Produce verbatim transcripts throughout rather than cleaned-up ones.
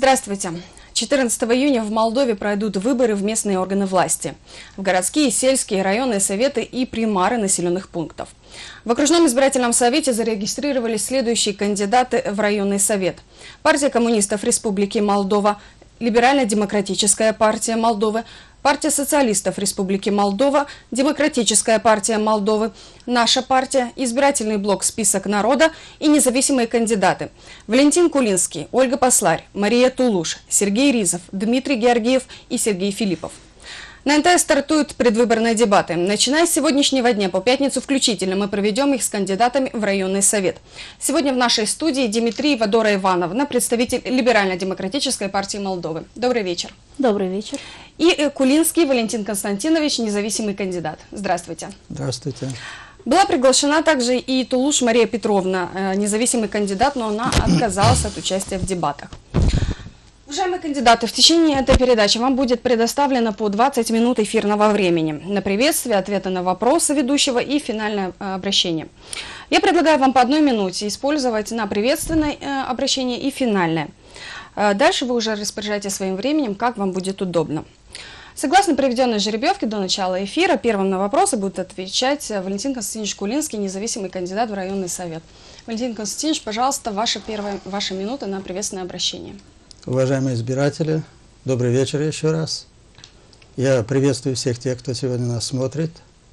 Здравствуйте. четырнадцатого июня в Молдове пройдут выборы в местные органы власти, в городские, сельские, районные советы и примары населенных пунктов. В окружном избирательном совете зарегистрировались следующие кандидаты в районный совет. Партия коммунистов Республики Молдова, Либерально-демократическая партия Молдовы, Партия социалистов Республики Молдова, Демократическая партия Молдовы, Наша партия, Избирательный блок «Список народа» и независимые кандидаты Валентин Кулинский, Ольга Посларь, Мария Тулуш, Сергей Ризов, Дмитрий Георгиев и Сергей Филиппов. На эн тэ эс стартуют предвыборные дебаты. Начиная с сегодняшнего дня по пятницу включительно мы проведем их с кандидатами в районный совет. Сегодня в нашей студии Димитриева Дора Ивановна, представитель Либерально-демократической партии Молдовы. Добрый вечер. Добрый вечер. И Кулинский Валентин Константинович, независимый кандидат. Здравствуйте. Здравствуйте. Была приглашена также и Тулуш Мария Петровна, независимый кандидат, но она отказалась от участия в дебатах. Уважаемые кандидаты, в течение этой передачи вам будет предоставлено по двадцать минут эфирного времени на приветствие, ответы на вопросы ведущего и финальное обращение. Я предлагаю вам по одной минуте использовать на приветственное обращение и финальное. Дальше вы уже распоряжаетесь своим временем, как вам будет удобно. Согласно проведенной жеребьевке до начала эфира, первым на вопросы будет отвечать Валентин Константинович Кулинский, независимый кандидат в районный совет. Валентин Константинович, пожалуйста, ваша первая, ваша минута на приветственное обращение. Уважаемые избиратели, добрый вечер еще раз. Я приветствую всех тех, кто сегодня нас смотрит,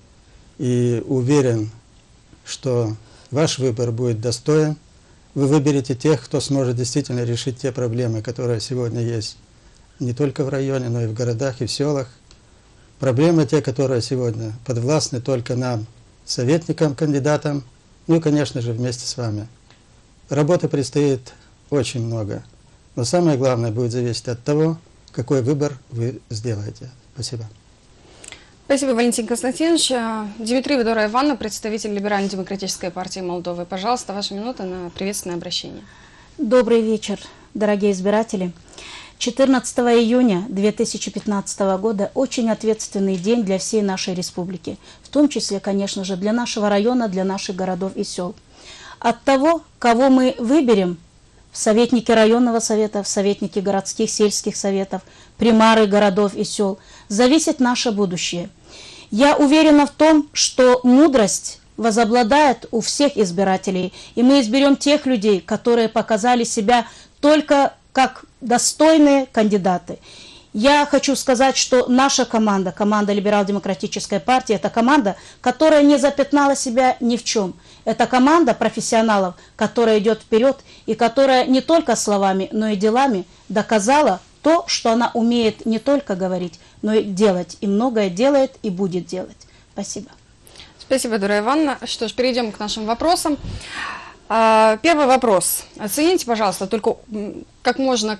и уверен, что ваш выбор будет достоин. Вы выберете тех, кто сможет действительно решить те проблемы, которые сегодня есть не только в районе, но и в городах и в селах. Проблемы те, которые сегодня подвластны только нам, советникам, кандидатам, ну и, конечно же, вместе с вами. Работы предстоит очень много. Но самое главное будет зависеть от того, какой выбор вы сделаете. Спасибо. Спасибо, Валентин Константинович. Димитриева Дора Ивановна, представитель Либерально-демократической партии Молдовы. Пожалуйста, ваша минута на приветственное обращение. Добрый вечер, дорогие избиратели. четырнадцатого июня две тысячи пятнадцатого года очень ответственный день для всей нашей республики. В том числе, конечно же, для нашего района, для наших городов и сел. От того, кого мы выберем, в советники районного совета, в советники городских, сельских советов, примары городов и сел, зависит наше будущее. Я уверена в том, что мудрость возобладает у всех избирателей, и мы изберем тех людей, которые показали себя только как достойные кандидаты. Я хочу сказать, что наша команда, команда Либерал-демократической партии, это команда, которая не запятнала себя ни в чем. Это команда профессионалов, которая идет вперед и которая не только словами, но и делами доказала то, что она умеет не только говорить, но и делать. И многое делает и будет делать. Спасибо. Спасибо, Дора Ивановна. Что ж, перейдем к нашим вопросам. Первый вопрос. Оцените, пожалуйста, только как можно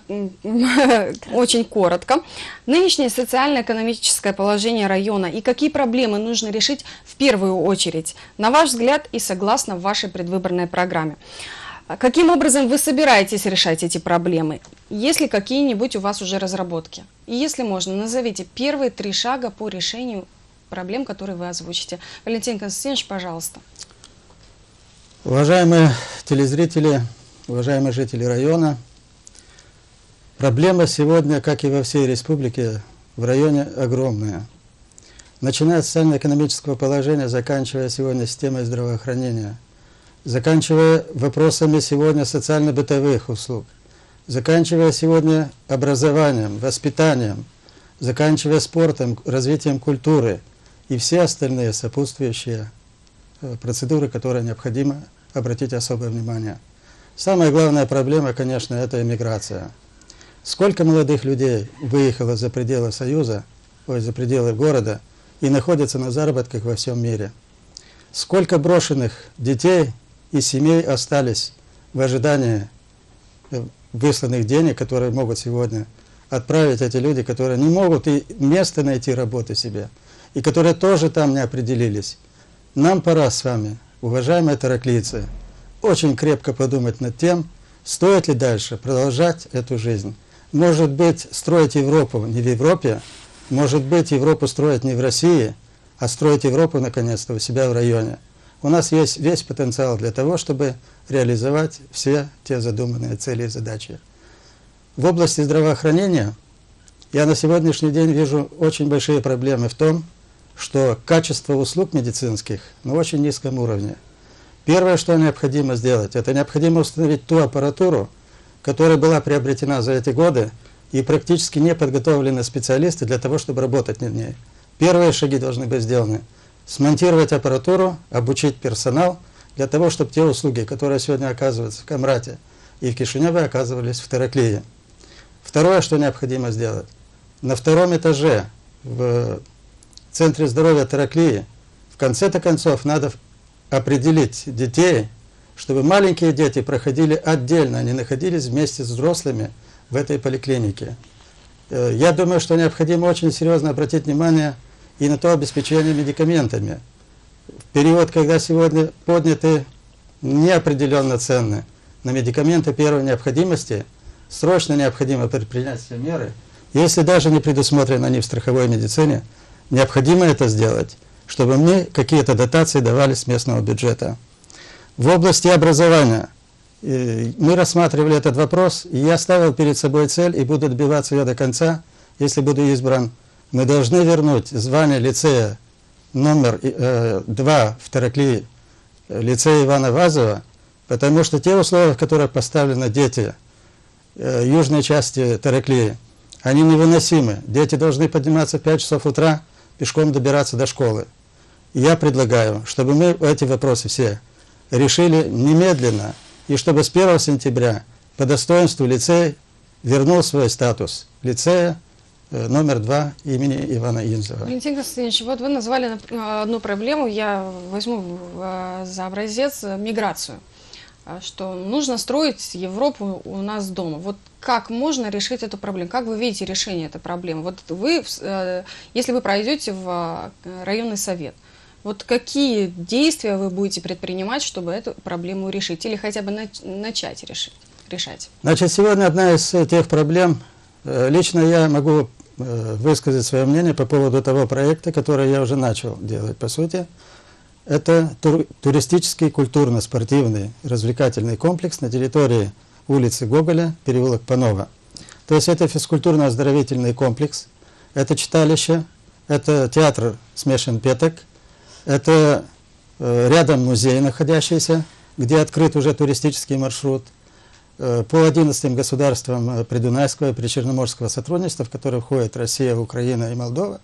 очень коротко. Нынешнее социально-экономическое положение района и какие проблемы нужно решить в первую очередь, на ваш взгляд и согласно вашей предвыборной программе. Каким образом вы собираетесь решать эти проблемы? Есть ли какие-нибудь у вас уже разработки? И если можно, назовите первые три шага по решению проблем, которые вы озвучите. Валентин Константинович, пожалуйста. Уважаемые телезрители, уважаемые жители района, проблема сегодня, как и во всей республике, в районе огромная. Начиная с социально-экономического положения, заканчивая сегодня системой здравоохранения, заканчивая вопросами сегодня социально-бытовых услуг, заканчивая сегодня образованием, воспитанием, заканчивая спортом, развитием культуры и все остальные сопутствующие процедуры, которые необходимо обратить особое внимание. Самая главная проблема, конечно, это эмиграция. Сколько молодых людей выехало за пределы Союза, ой, за пределы города и находятся на заработках во всем мире. Сколько брошенных детей и семей остались в ожидании высланных денег, которые могут сегодня отправить эти люди, которые не могут и место найти работы себе, и которые тоже там не определились. Нам пора с вами, уважаемые тараклийцы, очень крепко подумать над тем, стоит ли дальше продолжать эту жизнь. Может быть, строить Европу не в Европе, может быть, Европу строить не в России, а строить Европу, наконец-то, у себя в районе. У нас есть весь потенциал для того, чтобы реализовать все те задуманные цели и задачи. в области здравоохранения я на сегодняшний день вижу очень большие проблемы в том, что качество услуг медицинских на очень низком уровне. Первое, что необходимо сделать, это необходимо установить ту аппаратуру, которая была приобретена за эти годы, и практически не подготовлены специалисты для того, чтобы работать над ней. Первые шаги должны быть сделаны. Смонтировать аппаратуру, обучить персонал, для того, чтобы те услуги, которые сегодня оказываются в Камрате и в Кишиневе, оказывались в Тараклии. Второе, что необходимо сделать. На втором этаже в Центре здоровья Тараклии в конце-то концов надо определить детей, чтобы маленькие дети проходили отдельно, они находились вместе с взрослыми в этой поликлинике. Я думаю, что необходимо очень серьезно обратить внимание и на то обеспечение медикаментами. В период, когда сегодня подняты неопределенно цены на медикаменты первой необходимости, срочно необходимо предпринять все меры. Если даже не предусмотрены они в страховой медицине, необходимо это сделать, чтобы мне какие-то дотации давались с местного бюджета. В области образования мы рассматривали этот вопрос, и я ставил перед собой цель и буду добиваться ее до конца, если буду избран. Мы должны вернуть звание лицея номер э, два в Тараклии, лицея Ивана Вазова, потому что те условия, в которых поставлены дети э, южной части Тараклии, они невыносимы. Дети должны подниматься в пять часов утра, пешком добираться до школы. И я предлагаю, чтобы мы эти вопросы все решили немедленно, и чтобы с первого сентября по достоинству лицей вернул свой статус лицея э, номер два имени Ивана Инзова. Валентин Константинович, вот вы назвали одну проблему, я возьму э, за образец миграцию, что нужно строить Европу у нас дома. Вот как можно решить эту проблему? Как вы видите решение этой проблемы? Вот вы, э, если вы пройдете в районный совет, вот какие действия вы будете предпринимать, чтобы эту проблему решить? Или хотя бы начать решить, решать? Значит, сегодня одна из тех проблем, лично я могу высказать свое мнение по поводу того проекта, который я уже начал делать, по сути. Это тур, туристический, культурно-спортивный, развлекательный комплекс на территории улицы Гоголя, переулок Панова. То есть это физкультурно-оздоровительный комплекс, это читалище, это театр смешан петок, это э, рядом музей находящийся, где открыт уже туристический маршрут э, по одиннадцати государствам Придунайского и Причерноморского сотрудничества, в которые входят Россия, Украина и Молдова.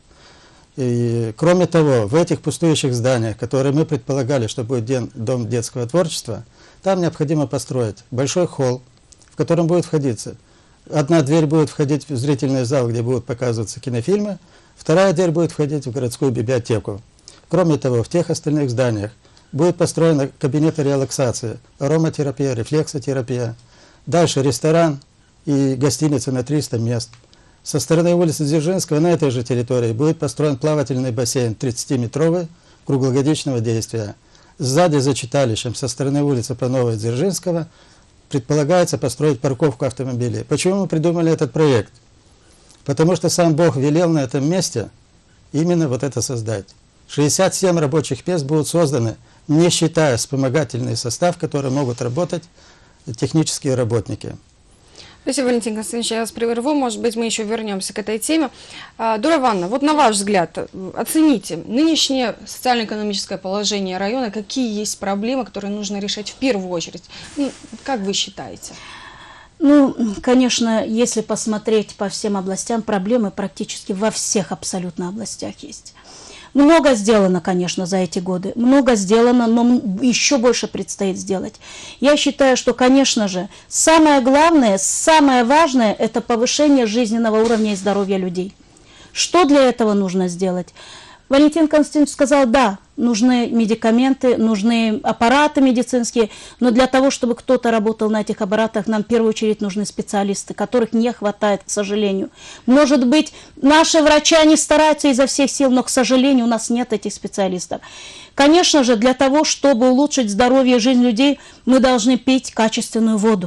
И, кроме того, в этих пустующих зданиях, которые мы предполагали, что будет ден, дом детского творчества, там необходимо построить большой холл, в котором будет входиться. Одна дверь будет входить в зрительный зал, где будут показываться кинофильмы, вторая дверь будет входить в городскую библиотеку. Кроме того, в тех остальных зданиях будет построена кабинеты релаксации, ароматерапия, рефлексотерапия, дальше ресторан и гостиница на триста мест. Со стороны улицы Дзержинского на этой же территории будет построен плавательный бассейн тридцатиметровый, круглогодичного действия. Сзади за читалищем со стороны улицы Панова и Дзержинского предполагается построить парковку автомобилей. Почему мы придумали этот проект? Потому что сам Бог велел на этом месте именно вот это создать. шестьдесят семь рабочих мест будут созданы, не считая вспомогательный состав, который могут работать технические работники. Спасибо, Валентин Константинович, я вас прерву, может быть, мы еще вернемся к этой теме. Дура Ивановна, вот на ваш взгляд, оцените нынешнее социально-экономическое положение района, какие есть проблемы, которые нужно решать в первую очередь. Ну, как вы считаете? Ну, конечно, если посмотреть по всем областям, проблемы практически во всех абсолютно областях есть. Много сделано, конечно, за эти годы, много сделано, но еще больше предстоит сделать. Я считаю, что, конечно же, самое главное, самое важное – это повышение жизненного уровня и здоровья людей. Что для этого нужно сделать? Валентин Константинович сказал, да, нужны медикаменты, нужны аппараты медицинские, но для того, чтобы кто-то работал на этих аппаратах, нам в первую очередь нужны специалисты, которых не хватает, к сожалению. Может быть, наши врачи, они стараются изо всех сил, но, к сожалению, у нас нет этих специалистов. Конечно же, для того, чтобы улучшить здоровье и жизнь людей, мы должны пить качественную воду.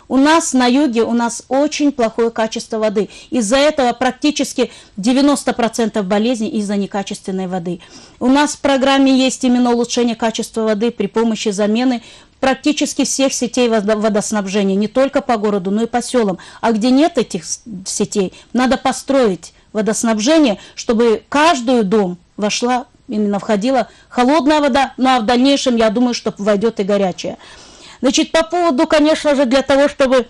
У нас на юге у нас очень плохое качество воды. Из-за этого практически девяносто процентов болезней из-за некачественной воды. У нас в программе есть именно улучшение качества воды при помощи замены практически всех сетей водоснабжения, не только по городу, но и по селам. А где нет этих сетей, надо построить водоснабжение, чтобы каждый дом вошла, именно входила холодная вода, ну а в дальнейшем, я думаю, что войдет и горячая. Значит, по поводу, конечно же, для того, чтобы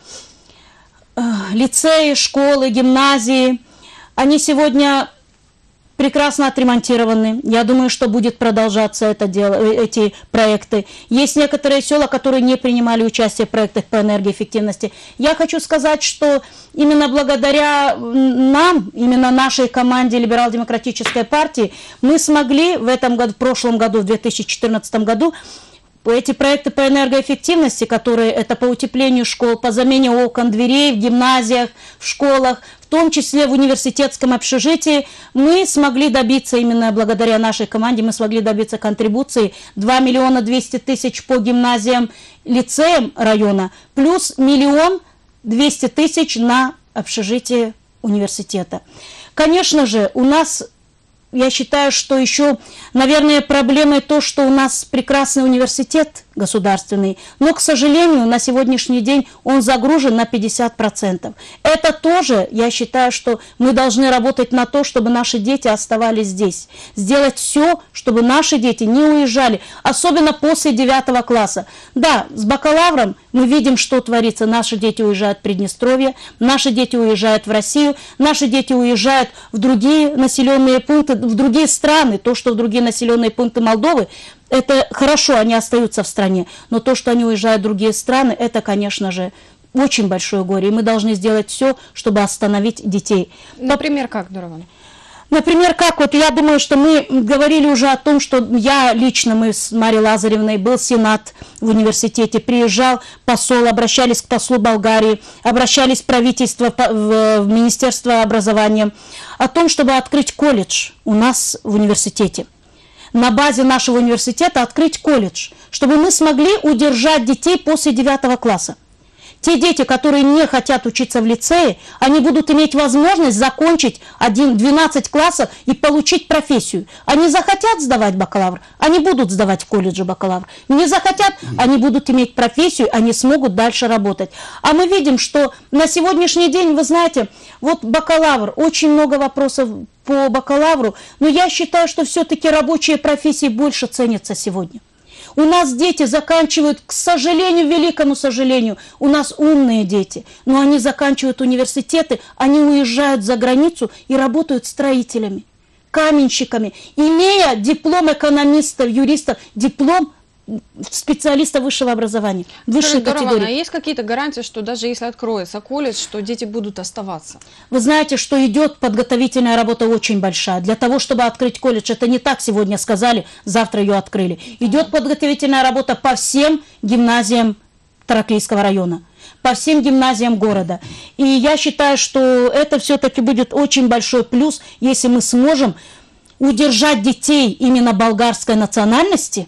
э, лицеи, школы, гимназии, они сегодня прекрасно отремонтированы. Я думаю, что будет продолжаться это дело, эти проекты. Есть некоторые села, которые не принимали участие в проектах по энергоэффективности. Я хочу сказать, что именно благодаря нам, именно нашей команде Либерал-демократической партии, мы смогли в этом году, в прошлом году, в две тысячи четырнадцатом году, эти проекты по энергоэффективности, которые это по утеплению школ, по замене окон, дверей в гимназиях, в школах, в том числе в университетском общежитии, мы смогли добиться, именно благодаря нашей команде, мы смогли добиться контрибуции два миллиона двести тысяч по гимназиям, лицеям района, плюс миллион двести тысяч на общежитие университета. Конечно же, у нас... Я считаю, что еще, наверное, проблемой то, что у нас прекрасный университет государственный, но, к сожалению, на сегодняшний день он загружен на пятьдесят процентов. Это тоже, я считаю, что мы должны работать на то, чтобы наши дети оставались здесь. Сделать все, чтобы наши дети не уезжали, особенно после девятого класса. Да, с бакалавром мы видим, что творится. Наши дети уезжают в Приднестровье, наши дети уезжают в Россию, наши дети уезжают в другие населенные пункты, в другие страны. То, что в другие населенные пункты Молдовы, это хорошо, они остаются в стране, но то, что они уезжают в другие страны, это, конечно же, очень большое горе. И мы должны сделать все, чтобы остановить детей. Например, как, Дурован? Например, как вот я думаю, что мы говорили уже о том, что я лично, мы с Марией Лазаревной, был сенат в университете, приезжал посол, обращались к послу Болгарии, обращались в правительство, в, в Министерство образования, о том, чтобы открыть колледж у нас в университете. На базе нашего университета открыть колледж, чтобы мы смогли удержать детей после девятого класса. Те дети, которые не хотят учиться в лицее, они будут иметь возможность закончить один-двенадцать классов и получить профессию. Они захотят сдавать бакалавр, они будут сдавать в колледже бакалавр. Не захотят, они будут иметь профессию, они смогут дальше работать. А мы видим, что на сегодняшний день, вы знаете, вот бакалавр, очень много вопросов по бакалавру, но я считаю, что все-таки рабочие профессии больше ценятся сегодня. У нас дети заканчивают, к сожалению, великому сожалению, у нас умные дети, но они заканчивают университеты, они уезжают за границу и работают строителями, каменщиками, имея диплом экономистов, юристов, диплом специалиста высшего образования, высшей категории. А есть какие-то гарантии, что даже если откроется колледж, что дети будут оставаться? Вы знаете, что идет подготовительная работа очень большая. Для того, чтобы открыть колледж, это не так сегодня сказали, завтра ее открыли. Идет подготовительная работа по всем гимназиям Тараклийского района, по всем гимназиям города. И я считаю, что это все-таки будет очень большой плюс, если мы сможем удержать детей именно болгарской национальности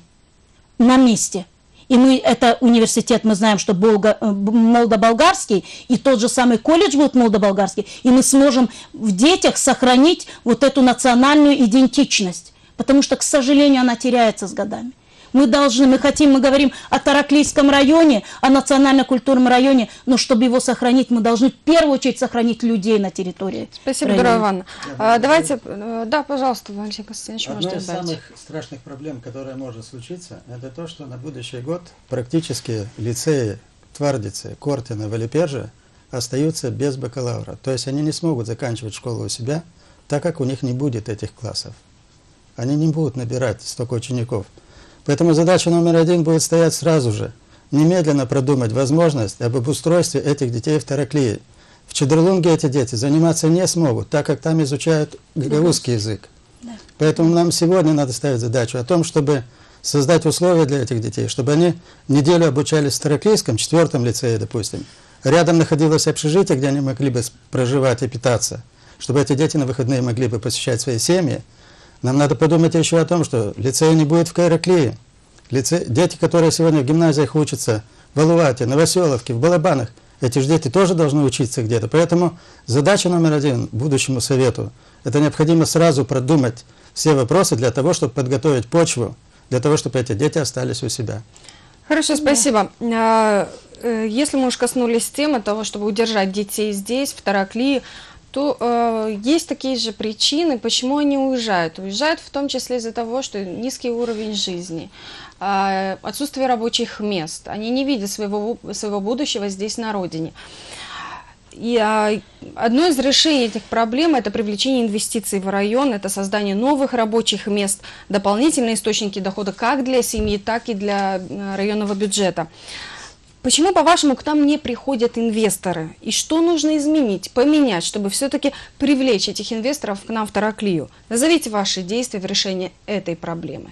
на месте. И мы, это университет, мы знаем, что болга, молдо-болгарский, и тот же самый колледж будет молдо-болгарский, и мы сможем в детях сохранить вот эту национальную идентичность, потому что, к сожалению, она теряется с годами. Мы должны, мы хотим, мы говорим о Тараклийском районе, о национально-культурном районе, но чтобы его сохранить, мы должны в первую очередь сохранить людей на территории. Спасибо, Дора Ивановна. А, давайте, да, пожалуйста, Алексей Константинович, Одна можете из добавить. самых страшных проблем, которая может случиться, это то, что на будущий год практически лицеи Твардицы, Кортина, Валипержа остаются без бакалавра. То есть они не смогут заканчивать школу у себя, так как у них не будет этих классов. Они не будут набирать столько учеников. Поэтому задача номер один будет стоять сразу же. Немедленно продумать возможность об обустройстве этих детей в Тараклии. В Чедерлунге эти дети заниматься не смогут, так как там изучают гагаузский язык. Да. Поэтому нам сегодня надо ставить задачу о том, чтобы создать условия для этих детей, чтобы они неделю обучались в Тараклийском, четвертом лицее, допустим. Рядом находилось общежитие, где они могли бы проживать и питаться, чтобы эти дети на выходные могли бы посещать свои семьи. Нам надо подумать еще о том, что лицея не будет в Тараклии. Лице... Дети, которые сегодня в гимназиях учатся в Алувате, Новоселовке, в Балабанах, Эти же дети тоже должны учиться где-то. Поэтому задача номер один будущему совету – это необходимо сразу продумать все вопросы для того, чтобы подготовить почву, для того, чтобы эти дети остались у себя. Хорошо, спасибо. А, э, Если мы уж коснулись темы того, чтобы удержать детей здесь, в Тараклии, то э, есть такие же причины, почему они уезжают. Уезжают в том числе из-за того, что низкий уровень жизни, э, отсутствие рабочих мест. Они не видят своего, своего будущего здесь, на родине. И а, одно из решений этих проблем – это привлечение инвестиций в район, это создание новых рабочих мест, дополнительные источники дохода как для семьи, так и для районного бюджета. Почему, по-вашему, к нам не приходят инвесторы? И что нужно изменить, поменять, чтобы все-таки привлечь этих инвесторов к нам в Тараклию? Назовите ваши действия в решении этой проблемы.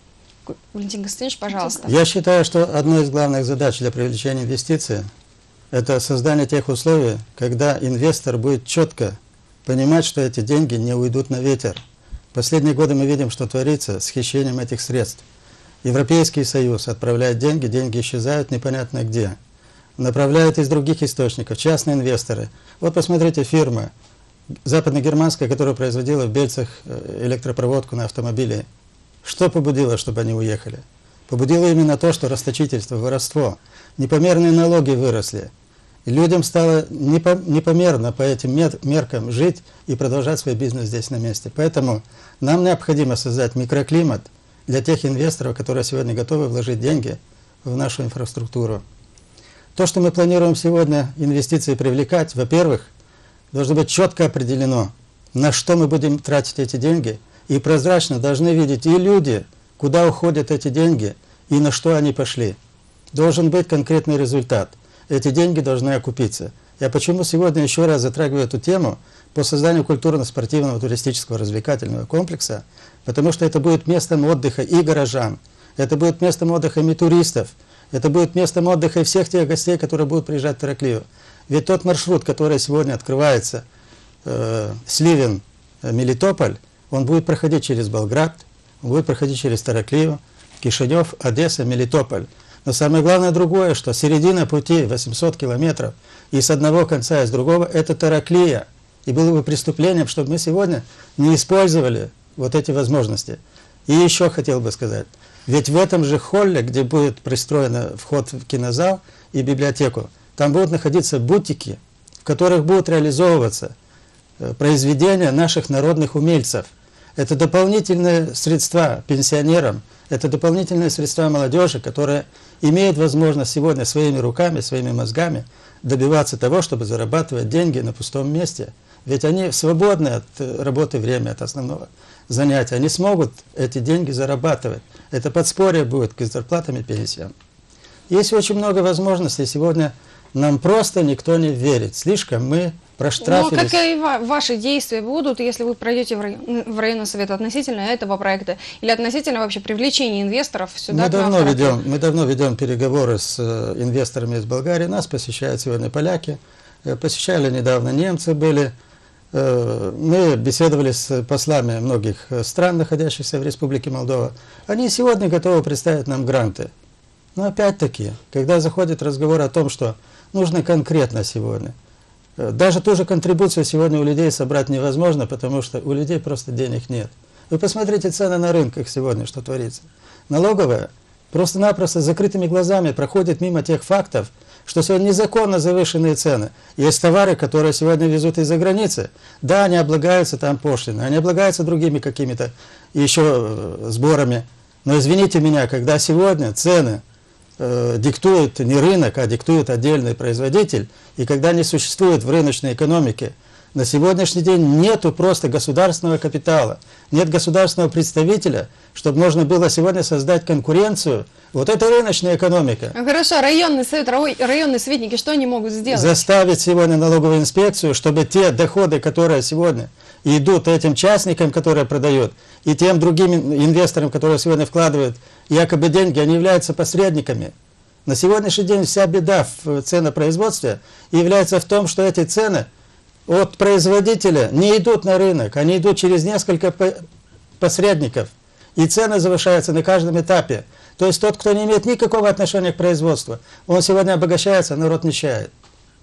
Валентин Константинович, пожалуйста. Я считаю, что одной из главных задач для привлечения инвестиций – это создание тех условий, когда инвестор будет четко понимать, что эти деньги не уйдут на ветер. В последние годы мы видим, что творится с хищением этих средств. Европейский Союз отправляет деньги, деньги исчезают непонятно где. Направляют из других источников, частные инвесторы. Вот посмотрите, фирма западногерманская, которая производила в Бельцах электропроводку на автомобиле. Что побудило, чтобы они уехали? Побудило именно то, что расточительство, воровство, непомерные налоги выросли. И людям стало непомерно по этим меркам жить и продолжать свой бизнес здесь на месте. Поэтому нам необходимо создать микроклимат для тех инвесторов, которые сегодня готовы вложить деньги в нашу инфраструктуру. То, что мы планируем сегодня инвестиции привлекать, во-первых, должно быть четко определено, на что мы будем тратить эти деньги, и прозрачно должны видеть и люди, куда уходят эти деньги и на что они пошли. Должен быть конкретный результат. Эти деньги должны окупиться. Я почему сегодня еще раз затрагиваю эту тему по созданию культурно-спортивного, туристического, развлекательного комплекса, потому что это будет местом отдыха и горожан, это будет местом отдыха и туристов, это будет местом отдыха и всех тех гостей, которые будут приезжать в Тараклию. Ведь тот маршрут, который сегодня открывается, э, Сливен-Мелитополь, он будет проходить через Болград, он будет проходить через Тараклию, Кишинев, Одесса, Мелитополь. Но самое главное другое, что середина пути, восемьсот километров, и с одного конца, и с другого, это Тараклия. И было бы преступлением, чтобы мы сегодня не использовали вот эти возможности. И еще хотел бы сказать, ведь в этом же холле, где будет пристроен вход в кинозал и библиотеку, там будут находиться бутики, в которых будут реализовываться произведения наших народных умельцев. Это дополнительные средства пенсионерам, это дополнительные средства молодежи, которые имеют возможность сегодня своими руками, своими мозгами добиваться того, чтобы зарабатывать деньги на пустом месте. Ведь они свободны от работы время, от основного занятия. Они смогут эти деньги зарабатывать. Это подспорье будет к зарплатам и пенсиям. Есть очень много возможностей. Сегодня нам просто никто не верит. Слишком мы проштрафились. Но какие ваши действия будут, если вы пройдете в, район, в районный совет относительно этого проекта или относительно вообще привлечения инвесторов сюда? Мы давно ведем, мы давно ведем переговоры с инвесторами из Болгарии. Нас посещают сегодня поляки, посещали недавно немцы были. Мы беседовали с послами многих стран, находящихся в Республике Молдова. Они сегодня готовы представить нам гранты. Но опять-таки, когда заходит разговор о том, что нужно конкретно сегодня, даже ту же контрибуцию сегодня у людей собрать невозможно, потому что у людей просто денег нет. Вы посмотрите цены на рынках сегодня, что творится. Налоговая просто-напросто с закрытыми глазами проходит мимо тех фактов, что сегодня незаконно завышенные цены. Есть товары, которые сегодня везут из-за границы. Да, они облагаются там пошлиной, они облагаются другими какими-то еще сборами. Но извините меня, когда сегодня цены э, диктует не рынок, а диктует отдельный производитель, и когда не существует в рыночной экономике, на сегодняшний день нету просто государственного капитала, нет государственного представителя, чтобы можно было сегодня создать конкуренцию. Вот это рыночная экономика. Хорошо, районный совет, районные советники, что они могут сделать? Заставить сегодня налоговую инспекцию, чтобы те доходы, которые сегодня идут этим частникам, которые продают, и тем другим инвесторам, которые сегодня вкладывают якобы деньги, они являются посредниками. На сегодняшний день вся беда в ценопроизводстве является в том, что эти цены от производителя не идут на рынок, они идут через несколько посредников, и цены завышаются на каждом этапе. То есть тот, кто не имеет никакого отношения к производству, он сегодня обогащается, а народ нищает.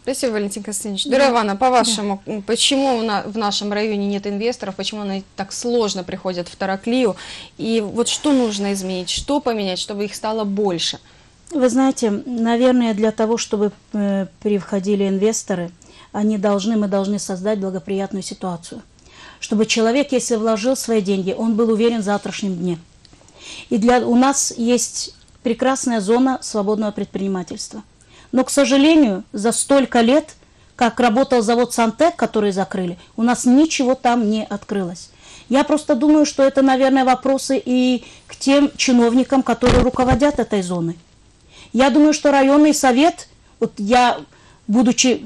Спасибо, Валентин Константинович. Дура Ивановна, по-вашему, да. почему в нашем районе нет инвесторов, почему они так сложно приходят в Тараклию, и вот что нужно изменить, что поменять, чтобы их стало больше? Вы знаете, наверное, для того, чтобы э, приходили инвесторы, они должны, мы должны создать благоприятную ситуацию. Чтобы человек, если вложил свои деньги, он был уверен в завтрашнем дне. И для, у нас есть прекрасная зона свободного предпринимательства. Но, к сожалению, за столько лет, как работал завод «Сантек», который закрыли, у нас ничего там не открылось. Я просто думаю, что это, наверное, вопросы и к тем чиновникам, которые руководят этой зоной. Я думаю, что районный совет, вот я, будучи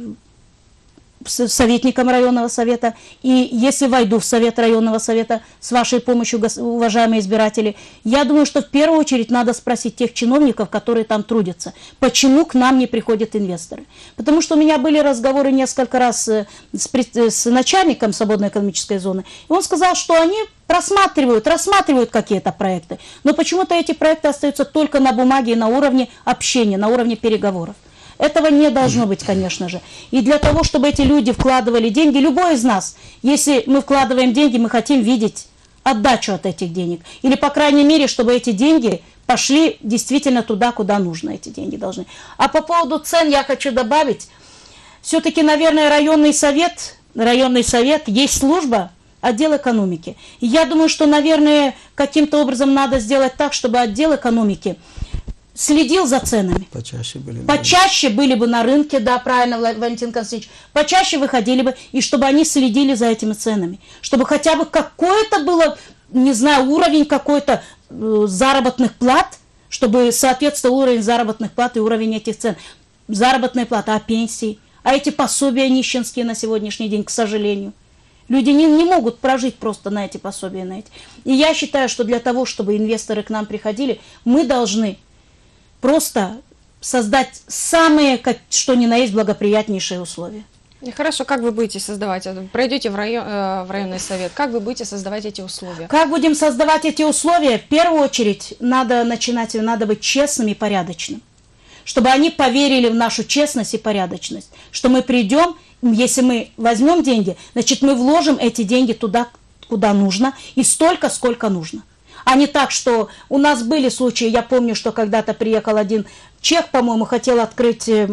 советником районного совета, и если войду в совет районного совета с вашей помощью, уважаемые избиратели, я думаю, что в первую очередь надо спросить тех чиновников, которые там трудятся, почему к нам не приходят инвесторы. Потому что у меня были разговоры несколько раз с, с начальником свободной экономической зоны, и он сказал, что они просматривают, рассматривают какие-то проекты, но почему-то эти проекты остаются только на бумаге и на уровне общения, на уровне переговоров. Этого не должно быть, конечно же. И для того, чтобы эти люди вкладывали деньги, любой из нас, если мы вкладываем деньги, мы хотим видеть отдачу от этих денег. Или, по крайней мере, чтобы эти деньги пошли действительно туда, куда нужно, эти деньги должны. А по поводу цен я хочу добавить, все-таки, наверное, районный совет, районный совет, есть служба, отдел экономики. И я думаю, что, наверное, каким-то образом надо сделать так, чтобы отдел экономики следил за ценами. Почаще были, Почаще были бы на рынке, да, правильно, Валентин Константинович. Почаще выходили бы, и чтобы они следили за этими ценами. Чтобы хотя бы какое-то было, не знаю, уровень какой-то э, заработных плат, чтобы соответствовал уровень заработных плат и уровень этих цен. Заработная плата, а пенсии, а эти пособия нищенские на сегодняшний день, к сожалению. Люди не, не могут прожить просто на эти пособия, на эти. И я считаю, что для того, чтобы инвесторы к нам приходили, мы должны просто создать самые, как, что ни на есть, благоприятнейшие условия. И хорошо, как вы будете создавать? Пройдете в, район, э, в районный совет, как вы будете создавать эти условия? Как будем создавать эти условия? В первую очередь надо начинать, надо быть честным и порядочным. Чтобы они поверили в нашу честность и порядочность. Что мы придем, если мы возьмем деньги, значит мы вложим эти деньги туда, куда нужно, и столько, сколько нужно. А не так, что у нас были случаи, я помню, что когда-то приехал один чех, по-моему, хотел открыть э,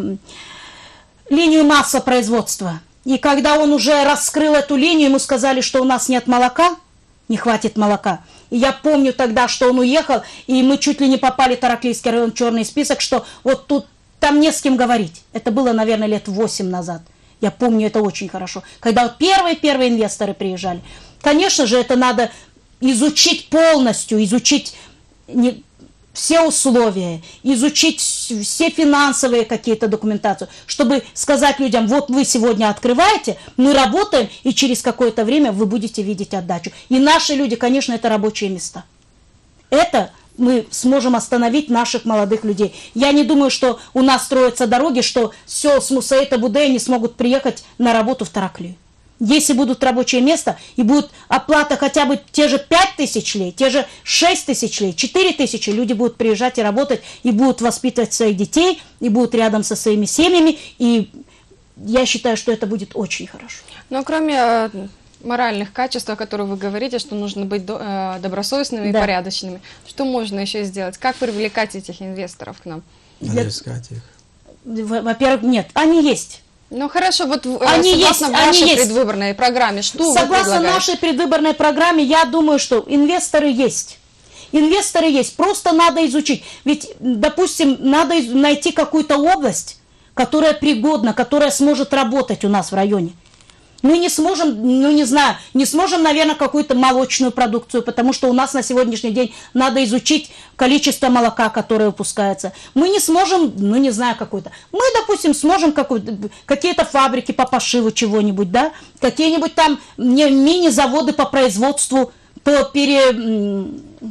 линию массопроизводства. И когда он уже раскрыл эту линию, ему сказали, что у нас нет молока, не хватит молока. И я помню тогда, что он уехал, и мы чуть ли не попали в Тараклийский район в черный список, что вот тут там не с кем говорить. Это было, наверное, лет восемь назад. Я помню это очень хорошо. Когда вот первые-первые инвесторы приезжали. Конечно же, это надо изучить полностью, изучить не, все условия, изучить все финансовые какие-то документацию, чтобы сказать людям, вот вы сегодня открываете, мы работаем, и через какое-то время вы будете видеть отдачу. И наши люди, конечно, это рабочие места. Это мы сможем остановить наших молодых людей. Я не думаю, что у нас строятся дороги, что все с Мусаита-Будея не смогут приехать на работу в Тараклию. Если будут рабочие места и будет оплата хотя бы те же пять тысяч лей, те же шесть тысяч лей, четыре тысячи, люди будут приезжать и работать, и будут воспитывать своих детей, и будут рядом со своими семьями, и я считаю, что это будет очень хорошо. Но кроме э, моральных качеств, о которых вы говорите, что нужно быть до, э, добросовестными да. и порядочными, что можно еще сделать? Как привлекать этих инвесторов к нам? Надо искать их. Во-первых, нет, они есть. Ну хорошо, вот они согласно есть, вашей они предвыборной есть. программе, что Согласно вы предлагаете? нашей предвыборной программе, я думаю, что инвесторы есть. Инвесторы есть, просто надо изучить. Ведь, допустим, надо найти какую-то область, которая пригодна, которая сможет работать у нас в районе. Мы не сможем, ну не знаю, не сможем, наверное, какую-то молочную продукцию, потому что у нас на сегодняшний день надо изучить количество молока, которое выпускается. Мы не сможем, ну не знаю, какой-то. Мы, допустим, сможем какие-то фабрики по пошиву чего-нибудь, да, какие-нибудь там мини-заводы по производству, по пере...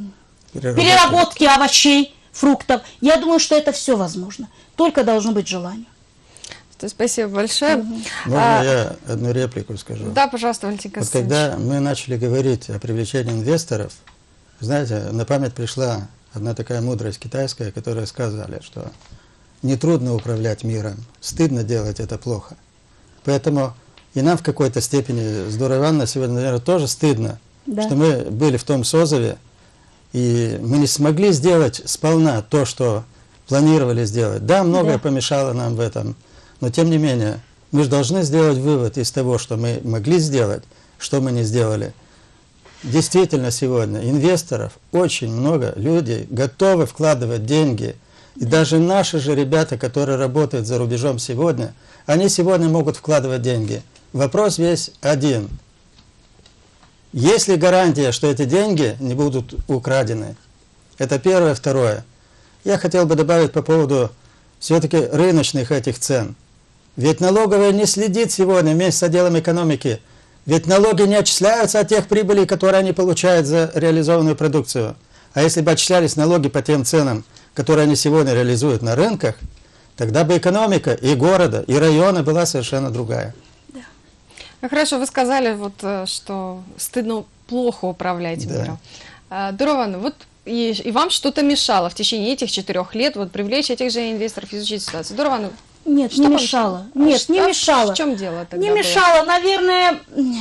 переработке овощей, фруктов. Я думаю, что это все возможно. Только должно быть желание. Спасибо большое. Можно а, я одну реплику скажу? Да, пожалуйста, Валентин Константинович. Вот когда мы начали говорить о привлечении инвесторов, знаете, на память пришла одна такая мудрость китайская, которая сказали, что нетрудно управлять миром. Стыдно делать это плохо. Поэтому и нам в какой-то степени, здорово, Анна, сегодня, наверное, тоже стыдно, Да. что мы были в том созыве, и мы не смогли сделать сполна то, что планировали сделать. Да, многое Да. помешало нам в этом, но тем не менее, мы же должны сделать вывод из того, что мы могли сделать, что мы не сделали. Действительно, сегодня инвесторов очень много, люди готовы вкладывать деньги. И даже наши же ребята, которые работают за рубежом сегодня, они сегодня могут вкладывать деньги. Вопрос весь один. Есть ли гарантия, что эти деньги не будут украдены? Это первое. Второе. Я хотел бы добавить по поводу все-таки рыночных этих цен. Ведь налоговая не следит сегодня вместе с отделом экономики. Ведь налоги не отчисляются от тех прибылей, которые они получают за реализованную продукцию. А если бы отчислялись налоги по тем ценам, которые они сегодня реализуют на рынках, тогда бы экономика и города, и района была совершенно другая. Ну, хорошо, вы сказали, вот, э, что стыдно плохо управлять Да. миром. А, Дурован, вот и, и вам что-то мешало в течение этих четырех лет вот, привлечь этих же инвесторов, изучить ситуацию. Дурован, Нет, что не вам- мешало. а Нет, что- не а мешало. В чем дело тогда Не было? мешало, наверное,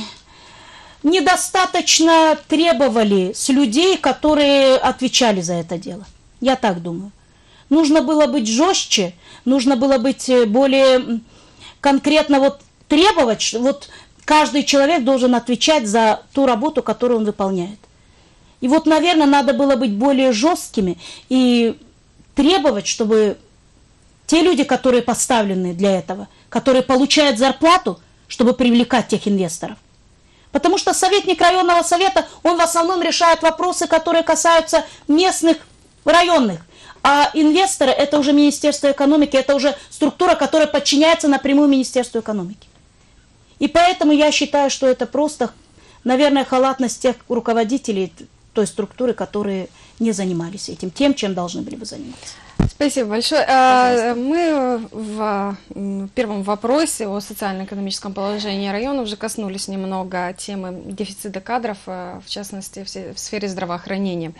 недостаточно требовали с людей, которые отвечали за это дело. Я так думаю. Нужно было быть жестче, нужно было быть э, более м, конкретно вот требовать, что вот каждый человек должен отвечать за ту работу, которую он выполняет. И вот, наверное, надо было быть более жесткими и требовать, чтобы те люди, которые поставлены для этого, которые получают зарплату, чтобы привлекать тех инвесторов. Потому что советник районного совета, он в основном решает вопросы, которые касаются местных, районных. А инвесторы – это уже Министерство экономики, это уже структура, которая подчиняется напрямую Министерству экономики. И поэтому я считаю, что это просто, наверное, халатность тех руководителей той структуры, которые не занимались этим, тем, чем должны были бы заниматься. Спасибо большое. А, Мы в м, первом вопросе о социально-экономическом положении района уже коснулись немного темы дефицита кадров, а, в частности, в се- в сфере здравоохранения.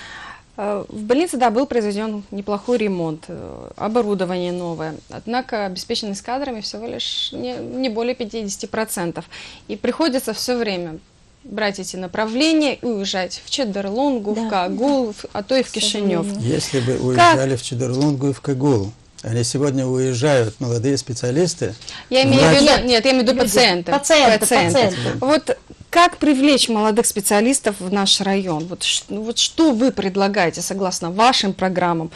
А, В больнице, да, был произведен неплохой ремонт, э, оборудование новое, однако обеспеченность кадрами всего лишь не, не более пятидесяти процентов. И приходится все время брать эти направления и уезжать в Чеддерлунгу, Да. в Кагул, в- а то и в К Кишинев. сожалению. Если бы уезжали в Чеддерлунгу и в Кагул, они сегодня уезжают, молодые специалисты. Я имею в Врач- виду, нет, я имею в виду Люди. пациенты. Пациенты, пациенты. Вот как привлечь молодых специалистов в наш район? Вот, ш- ну, вот что вы предлагаете согласно вашим программам?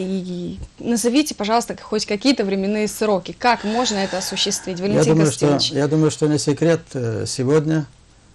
И назовите, пожалуйста, хоть какие-то временные сроки. Как можно это осуществить? Я Валентин думаю, что, Костевич. я думаю, что не секрет э, сегодня,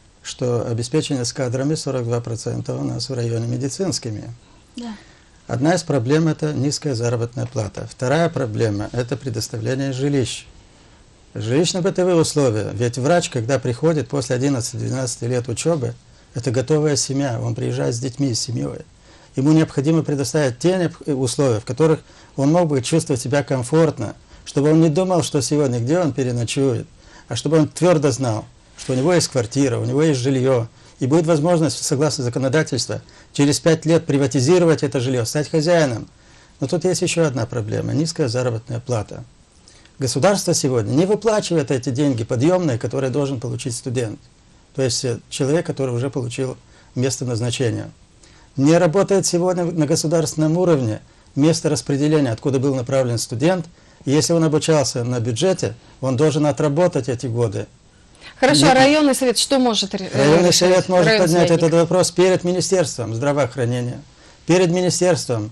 что обеспечение с кадрами сорок два процента у нас в районе медицинскими. Да. Одна из проблем – это низкая заработная плата. Вторая проблема – это предоставление жилищ. Жилищно-бытовые условия. Ведь врач, когда приходит после одиннадцати-двенадцати лет учебы, это готовая семья, он приезжает с детьми, с семьей. Ему необходимо предоставить те необ- условия, в которых он мог бы чувствовать себя комфортно, чтобы он не думал, что сегодня где он переночует, а чтобы он твердо знал, что у него есть квартира, у него есть жилье, и будет возможность, согласно законодательству, через пять лет приватизировать это жилье, стать хозяином. Но тут есть еще одна проблема – низкая заработная плата. Государство сегодня не выплачивает эти деньги подъемные, которые должен получить студент, то есть э, человек, который уже получил место назначения. Не работает сегодня на государственном уровне место распределения, откуда был направлен студент, и если он обучался на бюджете, он должен отработать эти годы. Хорошо, Нет. а районный совет что может ре- Районный решать? совет может Район поднять советник. этот вопрос перед Министерством здравоохранения, перед Министерством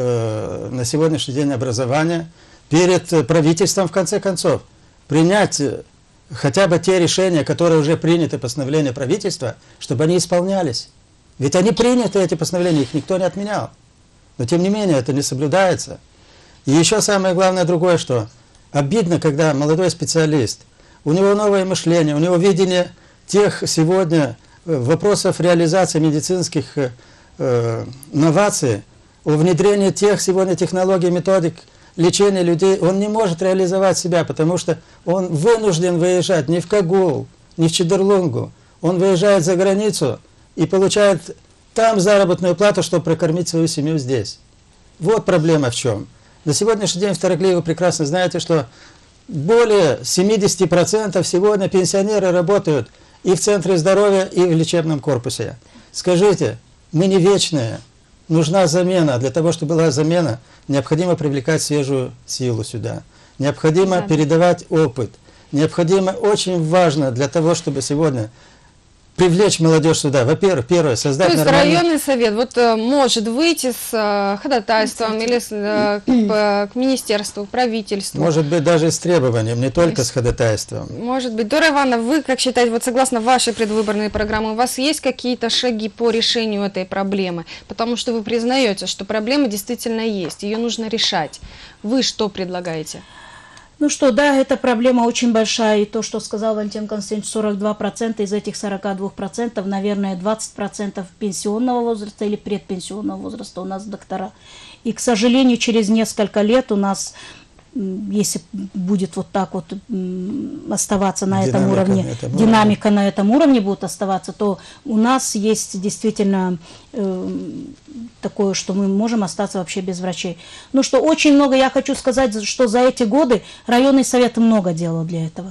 э, на сегодняшний день образования, перед э, правительством, в конце концов. Принять э, хотя бы те решения, которые уже приняты, постановления правительства, чтобы они исполнялись. Ведь они приняты, эти постановления, их никто не отменял. Но тем не менее это не соблюдается. И еще самое главное другое, что обидно, когда молодой специалист, у него новое мышление, у него видение тех сегодня э, вопросов реализации медицинских э, э, новаций, о внедрении тех сегодня технологий, методик лечения людей, он не может реализовать себя, потому что он вынужден выезжать не в Кагул, не в Чеддерлунгу, он выезжает за границу и получает там заработную плату, чтобы прокормить свою семью здесь. Вот проблема в чем. На сегодняшний день в Тараклии вы прекрасно знаете, что более семидесяти процентов сегодня пенсионеры работают и в центре здоровья, и в лечебном корпусе. Скажите, мы не вечные, нужна замена. Для того, чтобы была замена, необходимо привлекать свежую силу сюда. Необходимо да. передавать опыт. Необходимо, очень важно для того, чтобы сегодня привлечь молодежь сюда. Во-первых, первое, создать То есть нормальный... районный совет вот, может выйти с э, ходатайством или с, э, к, к министерству, к правительству? Может быть, даже с требованием, не только с ходатайством. Может быть. Дора Ивановна, вы как считаете, вот согласно вашей предвыборной программе, у вас есть какие-то шаги по решению этой проблемы? Потому что вы признаете, что проблема действительно есть, ее нужно решать. Вы что предлагаете? Ну что, да, эта проблема очень большая, и то, что сказал Валентин Константинович, сорок два процента из этих сорока двух процентов, наверное, двадцать процентов пенсионного возраста или предпенсионного возраста у нас доктора. И, к сожалению, через несколько лет у нас, если будет вот так вот оставаться на этом уровне, на этом динамика уровне. на этом уровне будет оставаться, то у нас есть действительно э, такое, что мы можем остаться вообще без врачей. Ну что, очень много, я хочу сказать, что за эти годы районный совет много делал для этого.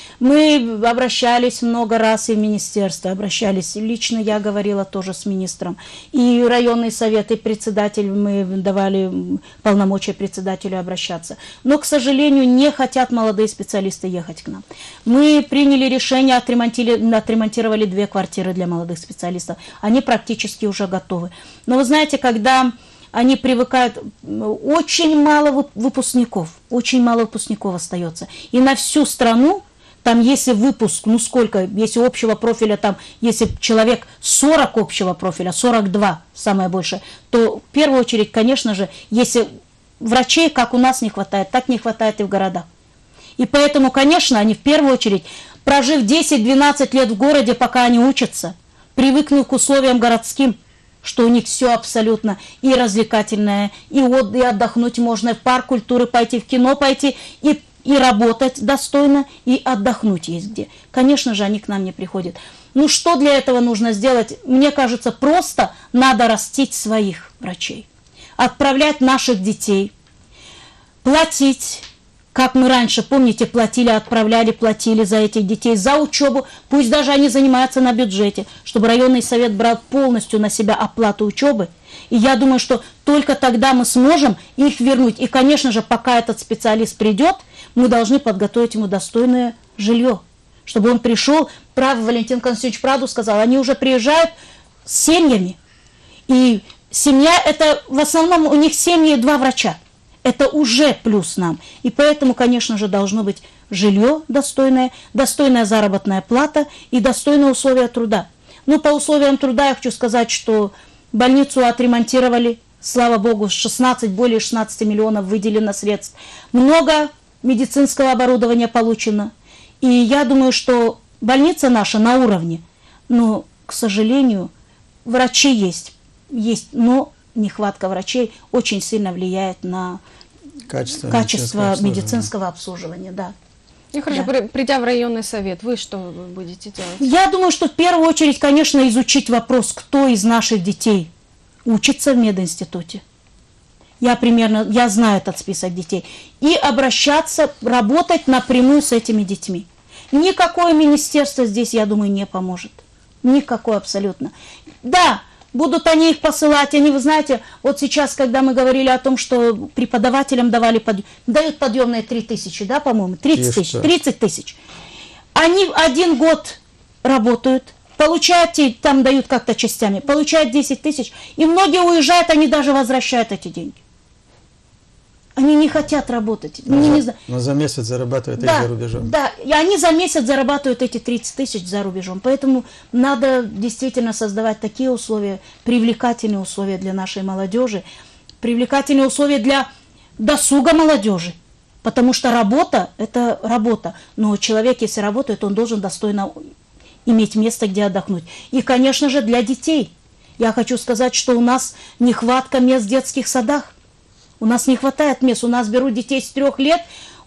Мы обращались много раз и в министерство, обращались, лично я говорила тоже с министром, и районный совет, и председатель, мы давали полномочия председателю обращаться. Но, к сожалению, не хотят молодые специалисты ехать к нам. Мы приняли решение, отремонтировали, отремонтировали две квартиры для молодых специалистов, они практически уже готовы. Но вы знаете, когда... Они привыкают, очень мало выпускников, очень мало выпускников остается. И на всю страну, там если выпуск, ну сколько, если общего профиля, там, если человек сорок общего профиля, сорок два самое большее, то в первую очередь, конечно же, если врачей, как у нас не хватает, так не хватает и в городах. И поэтому, конечно, они в первую очередь, прожив десять-двенадцать лет в городе, пока они учатся, привыкнув к условиям городским, что у них все абсолютно и развлекательное, и, от, и отдохнуть можно, и в парк культуры пойти, в кино пойти, и, и работать достойно, и отдохнуть есть где. Конечно же, они к нам не приходят. Ну, что для этого нужно сделать? Мне кажется, просто надо растить своих врачей, отправлять наших детей, платить, как мы раньше, помните, платили, отправляли, платили за этих детей, за учебу, пусть даже они занимаются на бюджете, чтобы районный совет брал полностью на себя оплату учебы. И я думаю, что только тогда мы сможем их вернуть. И, конечно же, пока этот специалист придет, мы должны подготовить ему достойное жилье, чтобы он пришел, прав, Валентин Константинович правду сказал, они уже приезжают с семьями. И семья, это в основном у них семьи два врача. Это уже плюс нам. И поэтому, конечно же, должно быть жилье достойное, достойная заработная плата и достойные условия труда. Ну, по условиям труда я хочу сказать, что больницу отремонтировали, слава богу, шестнадцать, более шестнадцати миллионов выделено средств. Много медицинского оборудования получено. И я думаю, что больница наша на уровне. Но, к сожалению, врачи есть, есть, но... нехватка врачей очень сильно влияет на качество, качество медицинского, медицинского обслуживания. Да. Ну хорошо, да. Придя в районный совет, вы что будете делать? Я думаю, что в первую очередь, конечно, изучить вопрос, кто из наших детей учится в мединституте. Я примерно, я знаю этот список детей. И обращаться, работать напрямую с этими детьми. Никакое министерство здесь, я думаю, не поможет. Никакое абсолютно. Да, будут они их посылать, они, вы знаете, вот сейчас, когда мы говорили о том, что преподавателям давали подъем, дают подъемные три тысячи, да, по-моему, тридцать тысяч, тридцать тысяч. Они один год работают, получают, там дают как-то частями, получают десять тысяч, и многие уезжают, они даже возвращают эти деньги. Они не хотят работать. Но, не, за, не... но за месяц зарабатывают да, их за рубежом. Да, и они за месяц зарабатывают эти тридцать тысяч за рубежом. Поэтому надо действительно создавать такие условия, привлекательные условия для нашей молодежи, привлекательные условия для досуга молодежи. Потому что работа – это работа. Но человек, если работает, он должен достойно иметь место, где отдохнуть. И, конечно же, для детей. Я хочу сказать, что у нас нехватка мест в детских садах. У нас не хватает мест, у нас берут детей с трех лет,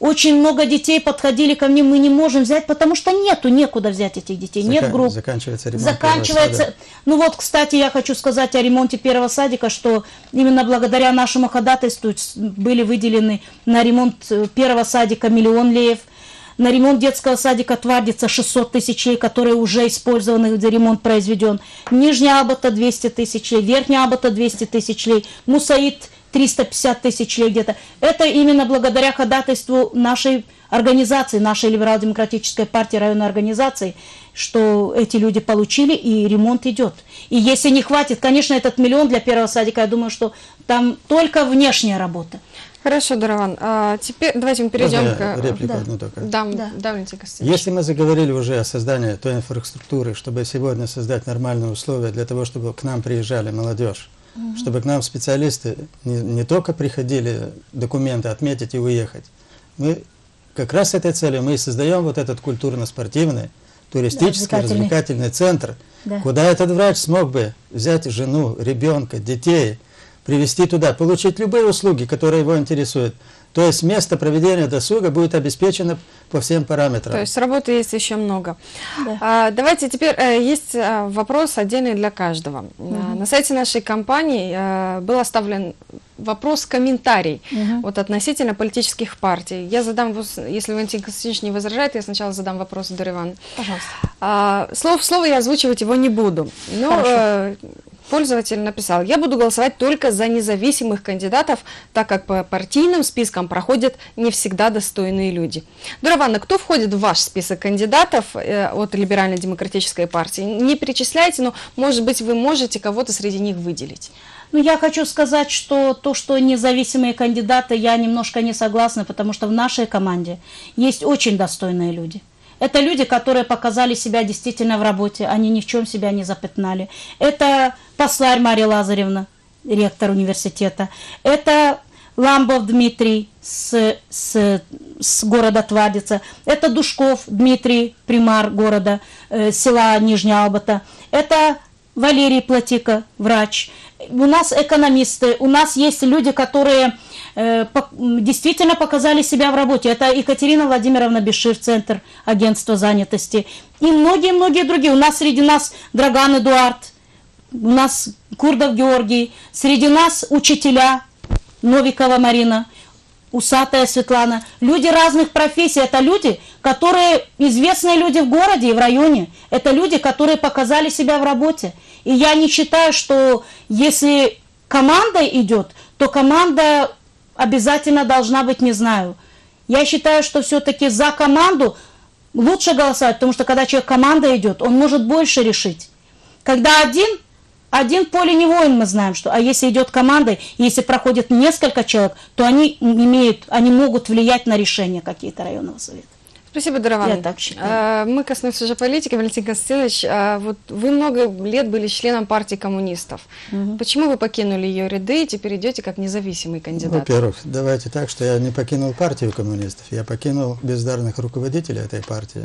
Очень много детей подходили ко мне, мы не можем взять, потому что нету, некуда взять этих детей, Закан... нет групп. Заканчивается ремонт. Заканчивается. Ну вот, кстати, я хочу сказать о ремонте первого садика, что именно благодаря нашему ходатайству были выделены на ремонт первого садика миллион леев. На ремонт детского садика Твардица шестьсот тысяч лей, которые уже использованы, где ремонт произведен. Нижняя Абата двести тысяч лей, Верхняя Абата двести тысяч лей, Мусаид триста пятьдесят тысяч лей где-то. Это именно благодаря ходатайству нашей организации, нашей либерал-демократической партии, районной организации, что эти люди получили, и ремонт идет. И если не хватит, конечно, этот миллион для первого садика, я думаю, что там только внешняя работа. Хорошо, Дарован. А теперь давайте мы перейдем Можно к... реплику да. одну только? Дам, Да. дам, Валентин Константинович. Если мы заговорили уже о создании той инфраструктуры, чтобы сегодня создать нормальные условия для того, чтобы к нам приезжали молодежь, угу. чтобы к нам специалисты не, не только приходили документы отметить и уехать, мы как раз с этой целью мы и создаем вот этот культурно-спортивный, туристический, да, развлекательный. развлекательный центр, да. куда этот врач смог бы взять жену, ребенка, детей, привезти туда, получить любые услуги, которые его интересуют. То есть место проведения досуга будет обеспечено по всем параметрам. То есть работы есть еще много. Да. А, давайте теперь, э, есть э, вопрос отдельный для каждого. Угу. А, на сайте нашей компании э, был оставлен вопрос-комментарий угу. вот, относительно политических партий. Я задам, если Валентин Константинович не возражает, я сначала задам вопрос Даровану. Пожалуйста. А, слово в слово я озвучивать его не буду. Но э, пользователь написал: я буду голосовать только за независимых кандидатов, так как по партийным спискам проходят не всегда достойные люди. Дарован, кто входит в ваш список кандидатов э, от либерально-демократической партии? Не перечисляйте, но, может быть, вы можете кого-то среди них выделить. Ну, я хочу сказать, что то, что независимые кандидаты, я немножко не согласна, потому что в нашей команде есть очень достойные люди. Это люди, которые показали себя действительно в работе, они ни в чем себя не запятнали. Это Посларь Мария Лазаревна, ректор университета. Это Ламбов Дмитрий с, с, с города Твардица. Это Душков Дмитрий, примар города, э, села Нижняя Абата. Это Валерий Платика, врач. У нас экономисты, у нас есть люди, которые э, по, действительно показали себя в работе. Это Екатерина Владимировна Бешир, Центр агентства занятости. И многие-многие другие. У нас среди нас Драган Эдуард, у нас Курдов Георгий, среди нас учителя, Новикова Марина, Усатая Светлана. Люди разных профессий. Это люди, которые известные люди в городе и в районе. Это люди, которые показали себя в работе. И я не считаю, что если команда идет, то команда обязательно должна быть, не знаю. Я считаю, что все-таки за команду лучше голосовать, потому что когда человек команда идет, он может больше решить. Когда один, один поле не воин, мы знаем, что. А если идет команда, если проходит несколько человек, то они имеют, они могут влиять на решения какие-то районного совета. Спасибо, Дарован. Я так считаю. Мы коснулись уже политики. Валентин Константинович, вот вы много лет были членом партии коммунистов. Угу. Почему вы покинули ее ряды и теперь идете как независимый кандидат? Во-первых, давайте так, что я не покинул партию коммунистов, я покинул бездарных руководителей этой партии,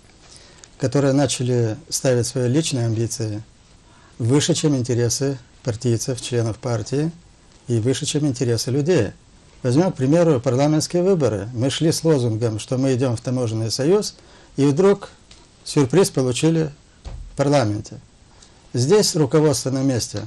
которые начали ставить свои личные амбиции выше, чем интересы партийцев, членов партии, и выше, чем интересы людей. Возьмем, к примеру, парламентские выборы. Мы шли с лозунгом, что мы идем в таможенный союз, и вдруг сюрприз получили в парламенте. Здесь руководство на месте.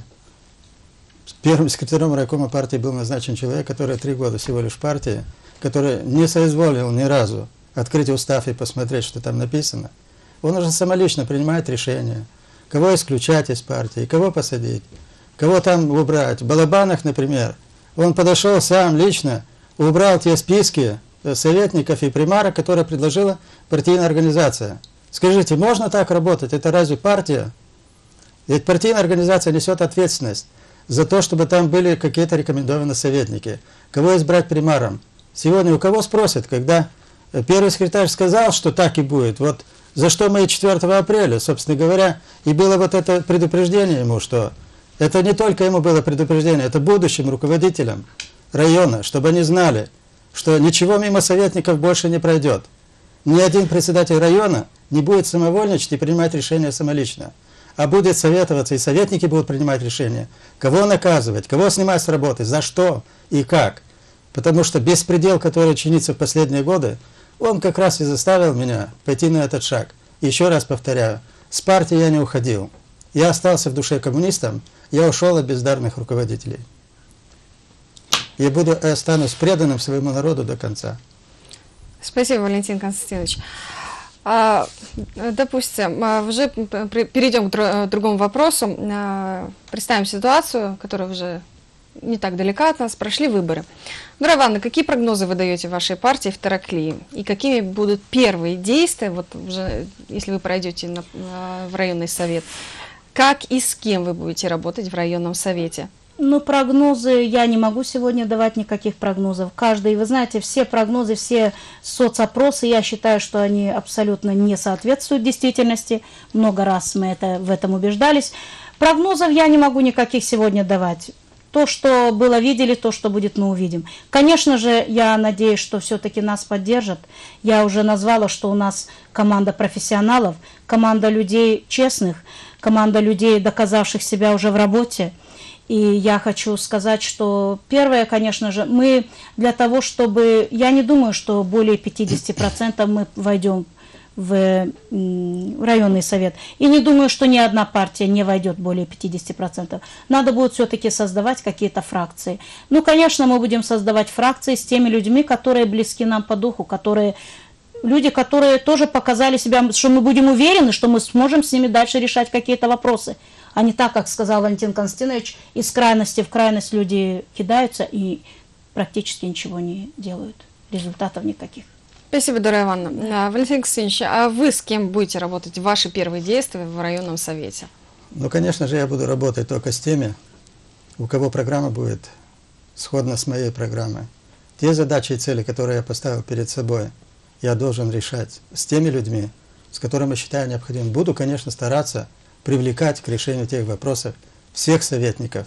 Первым секретарем райкома партии был назначен человек, который три года всего лишь в партии, который не соизволил ни разу открыть устав и посмотреть, что там написано. Он уже самолично принимает решение, кого исключать из партии, кого посадить, кого там убрать. В Балабанах, например, он подошел сам лично, убрал те списки советников и примарок, которые предложила партийная организация. Скажите, можно так работать? Это разве партия? Ведь партийная организация несет ответственность за то, чтобы там были какие-то рекомендованные советники. Кого избрать примаром? Сегодня у кого спросят, когда первый секретарь сказал, что так и будет, вот за что мы четвёртого апреля, собственно говоря, и было вот это предупреждение ему, что это не только ему было предупреждение, это будущим руководителям района, чтобы они знали, что ничего мимо советников больше не пройдет. Ни один председатель района не будет самовольничать и принимать решения самолично, а будет советоваться, и советники будут принимать решения, кого наказывать, кого снимать с работы, за что и как. Потому что беспредел, который чинится в последние годы, он как раз и заставил меня пойти на этот шаг. И еще раз повторяю, с партии я не уходил. Я остался в душе коммунистом, я ушел от бездарных руководителей. Я буду и останусь преданным своему народу до конца. Спасибо, Валентин Константинович. А, допустим, уже перейдем к другому вопросу. Представим ситуацию, которая уже не так далека от нас. Прошли выборы. Дора Ивановна, какие прогнозы вы даете вашей партии в Тараклии? И какими будут первые действия, вот уже, если вы пройдете на, в районный совет? Как и с кем вы будете работать в районном совете? Ну, прогнозы, я не могу сегодня давать никаких прогнозов. Каждый, вы знаете, все прогнозы, все соцопросы, я считаю, что они абсолютно не соответствуют действительности. Много раз мы это, в этом убеждались. Прогнозов я не могу никаких сегодня давать. То, что было, видели, то, что будет, мы увидим. Конечно же, я надеюсь, что все-таки нас поддержат. Я уже назвала, что у нас команда профессионалов, команда людей честных, команда людей, доказавших себя уже в работе. И я хочу сказать, что первое, конечно же, мы для того, чтобы... Я не думаю, что более пятидесяти процентов мы войдем в, в районный совет. И не думаю, что ни одна партия не войдет более пятидесяти процентов. Надо будет все-таки создавать какие-то фракции. Ну, конечно, мы будем создавать фракции с теми людьми, которые близки нам по духу, которые... Люди, которые тоже показали себя, что мы будем уверены, что мы сможем с ними дальше решать какие-то вопросы. А не так, как сказал Валентин Константинович, из крайности в крайность люди кидаются и практически ничего не делают, результатов никаких. Спасибо, Дора Ивановна. Да. Валентин Константинович, а вы с кем будете работать? Ваши первые действия в районном совете? Ну, конечно же, я буду работать только с теми, у кого программа будет сходна с моей программой. Те задачи и цели, которые я поставил перед собой, я должен решать с теми людьми, с которыми считаю необходимым. Буду, конечно, стараться привлекать к решению тех вопросов всех советников,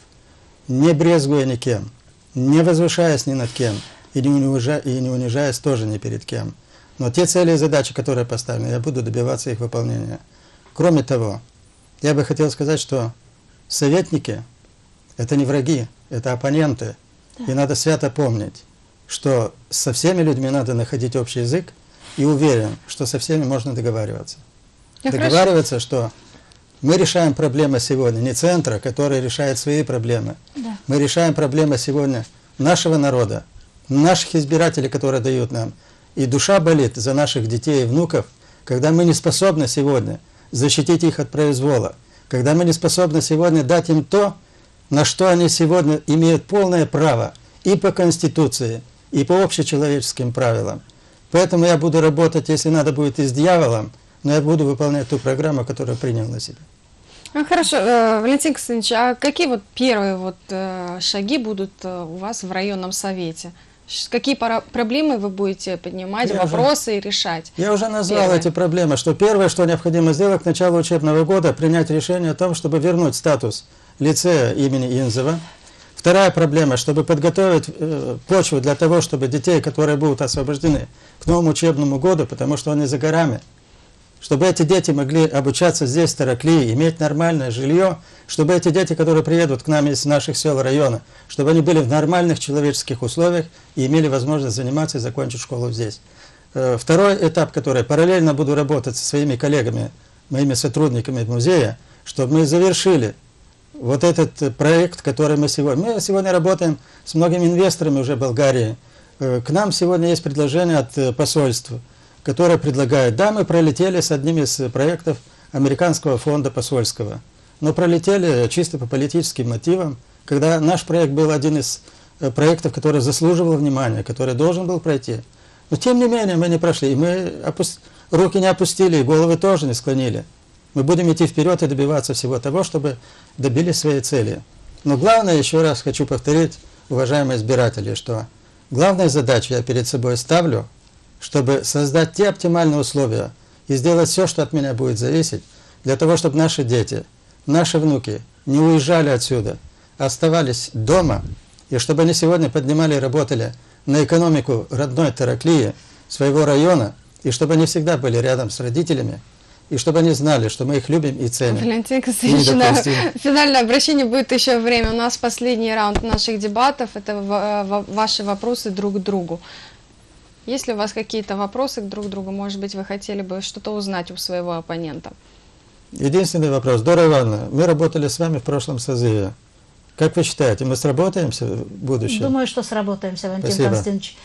не брезгуя никем, не возвышаясь ни над кем, и не, унижая, и не унижаясь тоже ни перед кем. Но те цели и задачи, которые поставлены, я буду добиваться их выполнения. Кроме того, я бы хотел сказать, что советники – это не враги, это оппоненты. Да. И надо свято помнить, что со всеми людьми надо находить общий язык, и уверен, что со всеми можно договариваться. Я договариваться, хорошо. Что мы решаем проблемы сегодня не центра, который решает свои проблемы. Да. Мы решаем проблемы сегодня нашего народа, наших избирателей, которые дают нам. И душа болит за наших детей и внуков, когда мы не способны сегодня защитить их от произвола, когда мы не способны сегодня дать им то, на что они сегодня имеют полное право и по Конституции, и по общечеловеческим правилам. Поэтому я буду работать, если надо будет, и с дьяволом, но я буду выполнять ту программу, которую принял на себя. Ну, хорошо, Валентин Константинович, а какие вот первые вот шаги будут у вас в районном совете? Какие проблемы вы будете поднимать, я вопросы уже, и решать? Я уже назвал первое. Эти проблемы, что первое, что необходимо сделать к началу учебного года, принять решение о том, чтобы вернуть статус лицея имени Инзова. Вторая проблема, чтобы подготовить э, почву для того, чтобы детей, которые будут освобождены к новому учебному году, потому что они за горами, чтобы эти дети могли обучаться здесь, в Тараклии, иметь нормальное жилье, чтобы эти дети, которые приедут к нам из наших сел и района, чтобы они были в нормальных человеческих условиях и имели возможность заниматься и закончить школу здесь. Э, второй этап, который параллельно буду работать со своими коллегами, моими сотрудниками музея, чтобы мы завершили вот этот проект, который мы сегодня... Мы сегодня работаем с многими инвесторами уже в Болгарии. К нам сегодня есть предложение от посольства, которое предлагает... Да, мы пролетели с одним из проектов Американского фонда посольского, но пролетели чисто по политическим мотивам, когда наш проект был один из проектов, который заслуживал внимания, который должен был пройти. Но тем не менее мы не прошли, и мы опу... руки не опустили, и головы тоже не склонили. Мы будем идти вперед и добиваться всего того, чтобы добились своей цели. Но главное, еще раз хочу повторить, уважаемые избиратели, что главная задача я перед собой ставлю, чтобы создать те оптимальные условия и сделать все, что от меня будет зависеть, для того, чтобы наши дети, наши внуки не уезжали отсюда, а оставались дома, и чтобы они сегодня поднимали и работали на экономику родной Тараклии, своего района, и чтобы они всегда были рядом с родителями, и чтобы они знали, что мы их любим и ценим. Валентин Константинович, на финальное обращение будет еще время. У нас последний раунд наших дебатов. Это ваши вопросы друг к другу. Есть ли у вас какие-то вопросы друг к другу? Может быть, вы хотели бы что-то узнать у своего оппонента? Единственный вопрос. Дора Ивановна, мы работали с вами в прошлом созыве. Как вы считаете, мы сработаемся в будущем? Думаю, что сработаемся, Валентин Спасибо. Константинович.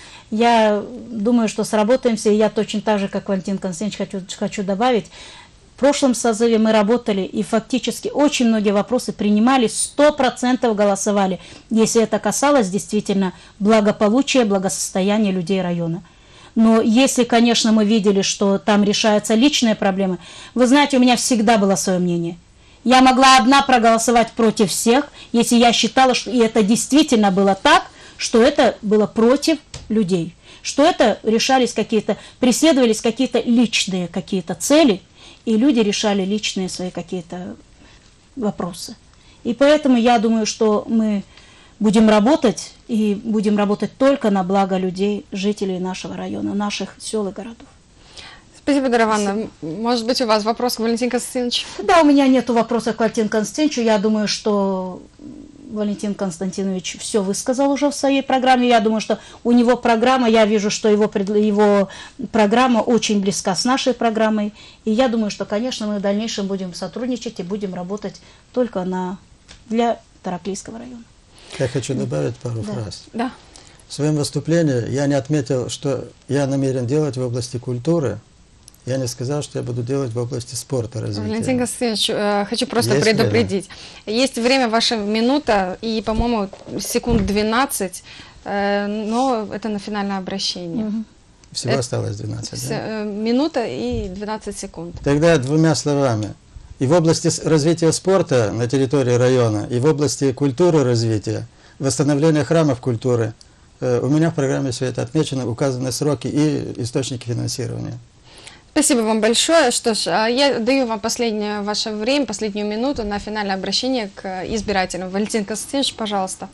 Я думаю, что сработаемся, и я точно так же, как Валентин Константинович, хочу, хочу добавить. В прошлом созыве мы работали, и фактически очень многие вопросы принимали, сто процентов голосовали, если это касалось действительно благополучия, благосостояния людей района. Но если, конечно, мы видели, что там решаются личные проблемы, вы знаете, у меня всегда было свое мнение. Я могла одна проголосовать против всех, если я считала, что и это действительно было так, что это было против людей, что это решались какие-то, преследовались какие-то личные какие-то цели, и люди решали личные свои какие-то вопросы. И поэтому я думаю, что мы будем работать, и будем работать только на благо людей, жителей нашего района, наших сел и городов. Спасибо, Дора Ивановна. Может быть, у вас вопрос к Валентину Константиновичу? Да, у меня нет вопроса к Валентину Константиновичу. Я думаю, что Валентин Константинович все высказал уже в своей программе. Я думаю, что у него программа, я вижу, что его, его программа очень близка с нашей программой. И я думаю, что, конечно, мы в дальнейшем будем сотрудничать и будем работать только на, для Тараклийского района. Я хочу добавить пару да. фраз. Да. В своем выступлении я не отметил, что я намерен делать в области культуры. Я не сказал, что я буду делать в области спорта развития. Валентин Константинович, э, хочу просто Есть предупредить. Время? Есть время, ваша минута, и, по-моему, секунд двенадцать, э, но это на финальное обращение. Угу. Всего это осталось двенадцать, с, да? э, минута и двенадцать секунд. Тогда двумя словами. И в области развития спорта на территории района, и в области культуры развития, восстановления храмов культуры, э, у меня в программе все это отмечено, указаны сроки и источники финансирования. Спасибо вам большое. Что ж, я даю вам последнее ваше время, последнюю минуту на финальное обращение к избирателям. Валентин Константинович, пожалуйста.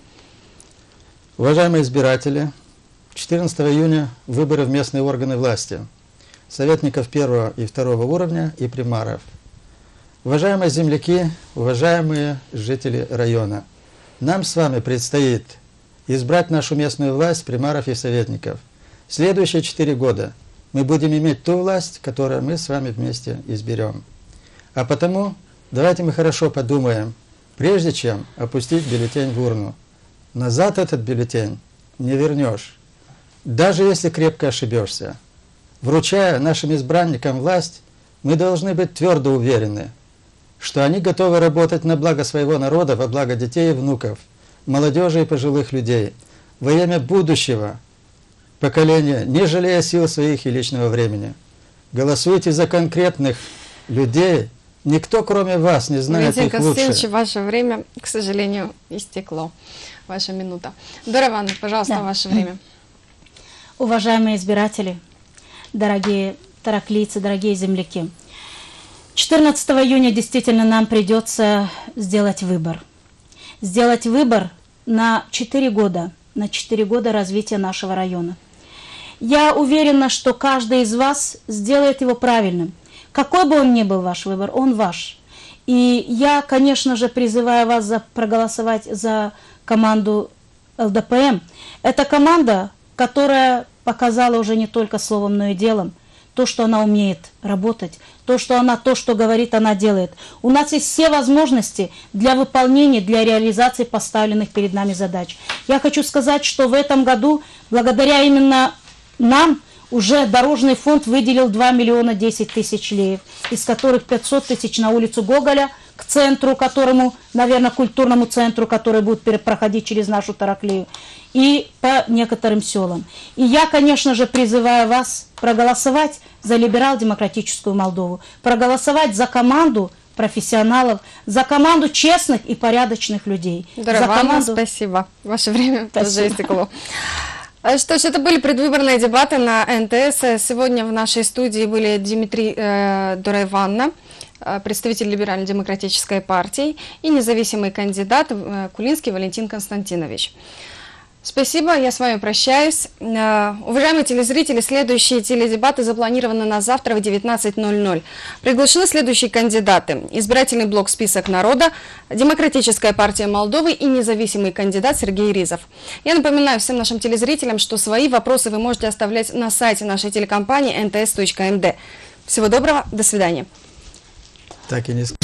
Уважаемые избиратели, четырнадцатого июня выборы в местные органы власти, советников первого и второго уровня и примаров. Уважаемые земляки, уважаемые жители района, нам с вами предстоит избрать нашу местную власть, примаров и советников. Следующие четыре года мы будем иметь ту власть, которую мы с вами вместе изберем. А потому давайте мы хорошо подумаем, прежде чем опустить бюллетень в урну. Назад этот бюллетень не вернешь, даже если крепко ошибешься. Вручая нашим избранникам власть, мы должны быть твердо уверены, что они готовы работать на благо своего народа, во благо детей и внуков, молодежи и пожилых людей, во имя будущего поколения, не жалея сил своих и личного времени. Голосуйте за конкретных людей. Никто, кроме вас, не знает Валентин их лучше. Константинович, ваше время, к сожалению, истекло. Ваша минута. Дора Ивановна, пожалуйста, Да. ваше время. Уважаемые избиратели, дорогие тараклийцы, дорогие земляки, четырнадцатого июня действительно нам придется сделать выбор. Сделать выбор на четыре года, на четыре года развития нашего района. Я уверена, что каждый из вас сделает его правильным. Какой бы он ни был ваш выбор, он ваш. И я, конечно же, призываю вас за, проголосовать за команду эл дэ пэ эм. Это команда, которая показала уже не только словом, но и делом то, что она умеет работать, то, что она, то, что говорит, она делает. У нас есть все возможности для выполнения, для реализации поставленных перед нами задач. Я хочу сказать, что в этом году, благодаря именно нам, уже дорожный фонд выделил два миллиона десять тысяч леев, из которых пятьсот тысяч на улицу Гоголя, к центру, которому, наверное, культурному центру, который будет проходить через нашу Тараклию, и по некоторым селам. И я, конечно же, призываю вас проголосовать за либерал-демократическую Молдову, проголосовать за команду профессионалов, за команду честных и порядочных людей. Дора за Ивановна, команду... спасибо. Ваше время Спасибо. тоже истекло. Что ж, это были предвыборные дебаты на эн тэ эс. Сегодня в нашей студии были Дмитрий э, Дора Ивановна, представитель Либерально-демократической партии, и независимый кандидат э, Кулинский Валентин Константинович. Спасибо, я с вами прощаюсь. Э, Уважаемые телезрители, следующие теледебаты запланированы на завтра в девятнадцать ноль ноль. Приглашены следующие кандидаты. Избирательный блок «Список народа», Демократическая партия Молдовы и независимый кандидат Сергей Ризов. Я напоминаю всем нашим телезрителям, что свои вопросы вы можете оставлять на сайте нашей телекомпании эн тэ эс точка эм дэ. Всего доброго, до свидания. Так и не